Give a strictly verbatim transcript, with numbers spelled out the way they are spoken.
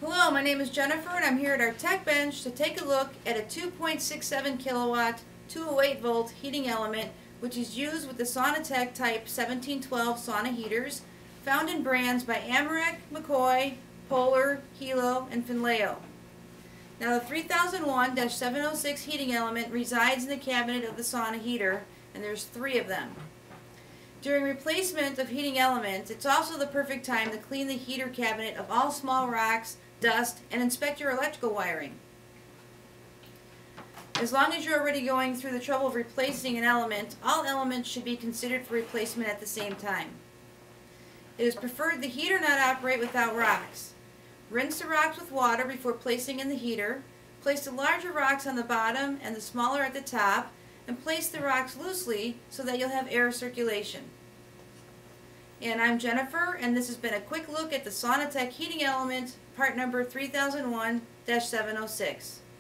Hello, my name is Jennifer and I'm here at our tech bench to take a look at a two point six seven kilowatt, two oh eight volt heating element which is used with the Saunatech Type seventeen twelve sauna heaters found in brands by Amereck, McCoy, Polar, Hilo, and Finleo. Now the three thousand one dash seven oh six heating element resides in the cabinet of the sauna heater, and there's three of them. During replacement of heating elements, it's also the perfect time to clean the heater cabinet of all small rocks, dust, and inspect your electrical wiring. As long as you're already going through the trouble of replacing an element, all elements should be considered for replacement at the same time. It is preferred the heater not operate without rocks. Rinse the rocks with water before placing in the heater. Place the larger rocks on the bottom and the smaller at the top, and place the rocks loosely so that you'll have air circulation. And I'm Jennifer, and this has been a quick look at the Saunatech heating element, part number three thousand one dash seven oh six.